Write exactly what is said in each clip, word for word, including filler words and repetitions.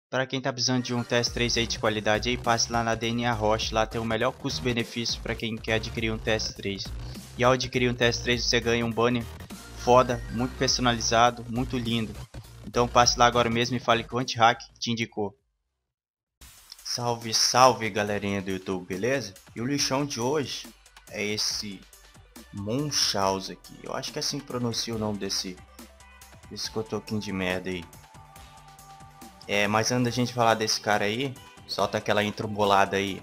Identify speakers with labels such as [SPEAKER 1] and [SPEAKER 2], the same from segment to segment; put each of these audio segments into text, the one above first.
[SPEAKER 1] Para quem tá precisando de um T S três aí de qualidade aí, passe lá na D N A Roche, lá tem o melhor custo-benefício para quem quer adquirir um T S três. E ao adquirir um T S três você ganha um banner foda, muito personalizado, muito lindo. Então passe lá agora mesmo e fale que o Anti-Hack te indicou. Salve, salve galerinha do YouTube, beleza? E o lixão de hoje é esse Munchausen aqui. Eu acho que é assim que pronuncia o nome desse, desse cotoquinho de merda aí. É, mas antes da gente falar desse cara aí, solta aquela intro bolada aí.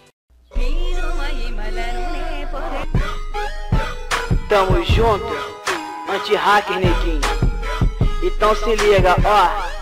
[SPEAKER 2] Tamo junto, anti-hacker neguinho. Então se liga, ó.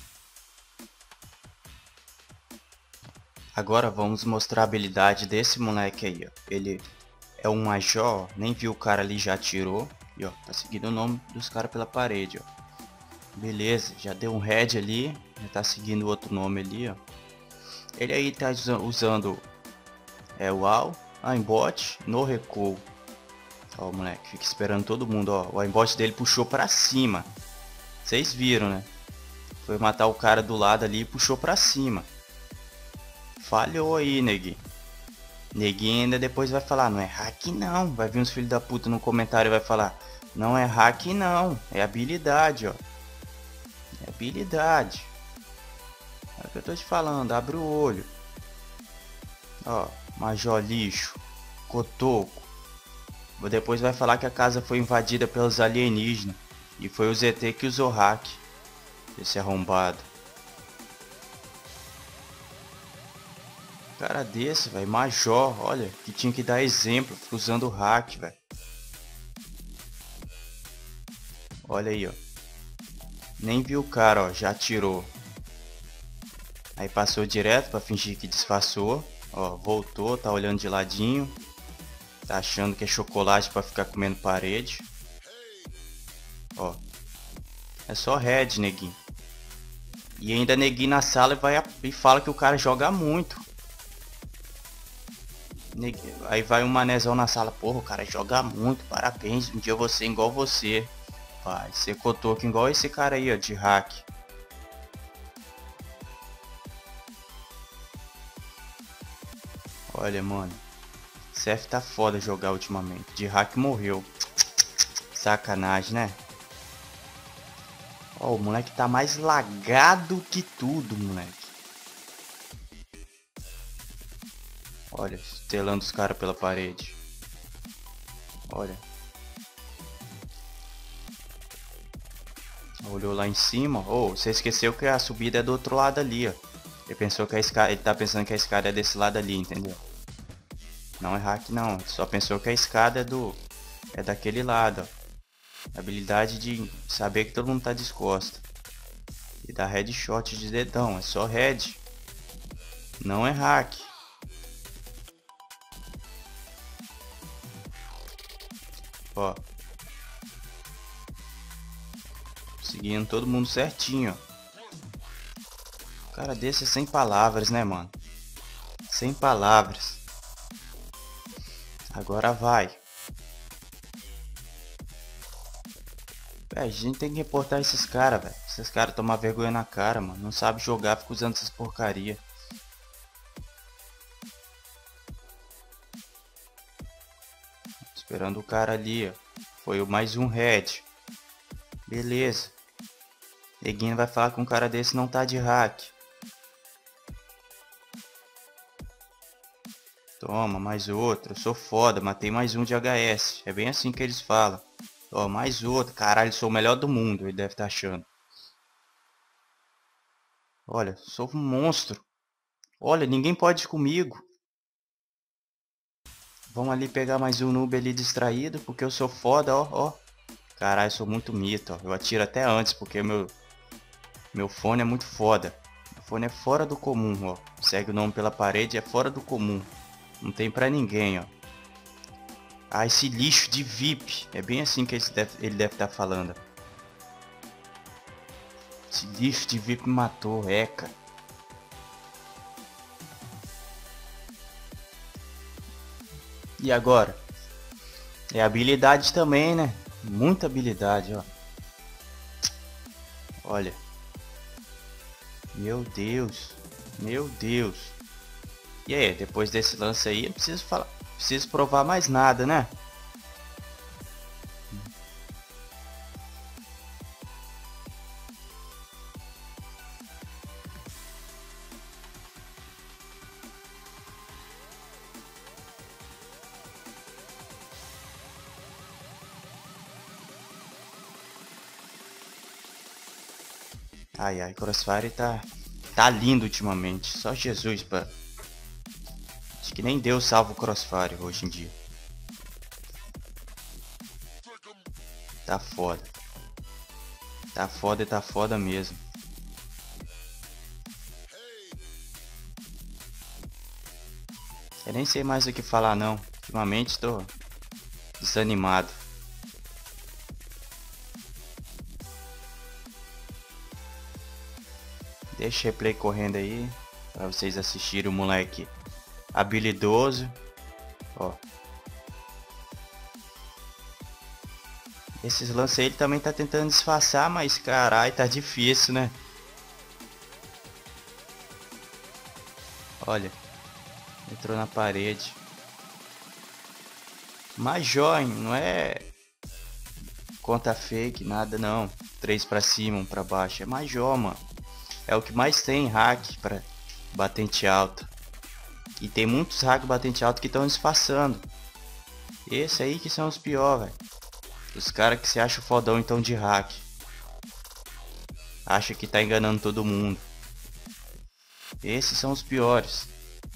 [SPEAKER 1] Agora vamos mostrar a habilidade desse moleque aí, ó. Ele é um major, nem viu o cara ali, já atirou. E ó, tá seguindo o nome dos caras pela parede, ó. Beleza, já deu um head ali, já tá seguindo o outro nome ali, ó. Ele aí tá usando é o A W, aimbot, no recuo. Ó, o moleque, fica esperando todo mundo, ó. O aimbot dele puxou pra cima. Vocês viram, né? Foi matar o cara do lado ali e puxou pra cima. Falhou aí, neguinho. Neguinho ainda depois vai falar, não é hack não. Vai vir uns filhos da puta no comentário e vai falar, não é hack não, é habilidade, ó. É habilidade. É o que eu tô te falando, abre o olho. Ó, major lixo, cotoco. Depois vai falar que a casa foi invadida pelos alienígenas. E foi o Z T que usou hack. Esse arrombado. Cara desse, velho, major, olha, que tinha que dar exemplo, fica usando hack, velho. Olha aí, ó. Nem viu o cara, ó, já atirou. Aí passou direto pra fingir que disfarçou. Ó, voltou, tá olhando de ladinho. Tá achando que é chocolate pra ficar comendo parede. Ó. É só red, neguinho. E ainda neguinho na sala e, vai, e fala que o cara joga muito. Aí vai um manezão na sala. Porra, o cara joga muito, parabéns. Um dia eu vou ser igual você. Vai ser cotoco igual esse cara aí, ó, de hack. Olha, mano. C F tá foda jogar ultimamente. De hack morreu. Sacanagem, né? Ó, o moleque tá mais lagado que tudo, moleque. Olha, estelando os caras pela parede. Olha. Olhou lá em cima. Oh, você esqueceu que a subida é do outro lado ali, ó. Ele pensou que a escada, ele tá pensando que a escada é desse lado ali, entendeu? Não é hack não, ele só pensou que a escada é do é daquele lado, ó. Habilidade de saber que todo mundo tá descosta. E dá headshot de dedão, é só head. Não é hack. Ó. Seguindo todo mundo certinho, ó. Cara desse é sem palavras, né, mano? Sem palavras. Agora vai. Véi, a gente tem que reportar esses caras, velho. Esses caras tomam vergonha na cara, mano. Não sabe jogar, fica usando essas porcaria. Esperando o cara ali, ó. Foi mais um head. Beleza. Neguinho vai falar que um cara desse não tá de hack. Toma, mais outro. Eu sou foda, matei mais um de H S. É bem assim que eles falam. Ó, mais outro. Caralho, sou o melhor do mundo. Ele deve estar achando. Olha, sou um monstro. Olha, ninguém pode ir comigo. Vamos ali pegar mais um noob ali distraído. Porque eu sou foda, ó, ó. Caralho, sou muito mito, ó. Eu atiro até antes, porque meu... Meu fone é muito foda. Meu fone é fora do comum, ó. Segue o nome pela parede, é fora do comum. Não tem pra ninguém, ó. Ah, esse lixo de V I P. É bem assim que ele deve, ele deve estar falando. Esse lixo de V I P me matou, eca. E agora? É habilidade também, né? Muita habilidade, ó. Olha. Meu Deus. Meu Deus. E aí, depois desse lance aí, eu preciso falar, preciso provar mais nada, né? Ai, ai, Crossfire tá, tá lindo ultimamente. Só Jesus, pá. Acho que nem Deus salva o Crossfire hoje em dia. Tá foda. Tá foda e tá foda mesmo. Eu nem sei mais o que falar não. Ultimamente tô desanimado. Deixa o replay correndo aí para vocês assistirem o moleque habilidoso. Ó. Esses lances aí ele também tá tentando disfarçar, mas carai, tá difícil, né? Olha, entrou na parede. Major, hein? Não é conta fake, nada não. Três pra cima, um pra baixo. É Major, mano. É o que mais tem hack para batente alta. E tem muitos hack batente alta que estão disfarçando. Esse aí que são os piores, velho. Os caras que se acham fodão então de hack. Acha que tá enganando todo mundo. Esses são os piores.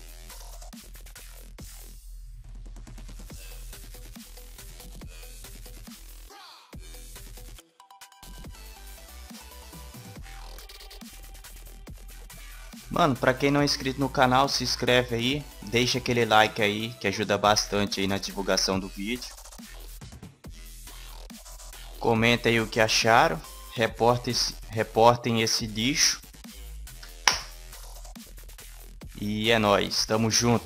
[SPEAKER 1] Mano, pra quem não é inscrito no canal, se inscreve aí, deixa aquele like aí, que ajuda bastante aí na divulgação do vídeo. Comenta aí o que acharam, reportem, reportem esse lixo. E é nóis, tamo junto.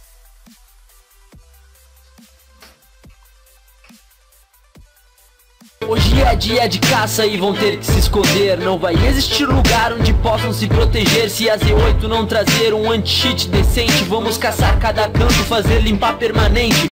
[SPEAKER 3] Hoje é dia de caça e vão ter que se esconder. Não vai existir lugar onde possam se proteger. Se a Z oito não trazer um anti-cheat decente, vamos caçar cada canto, fazer limpar permanente.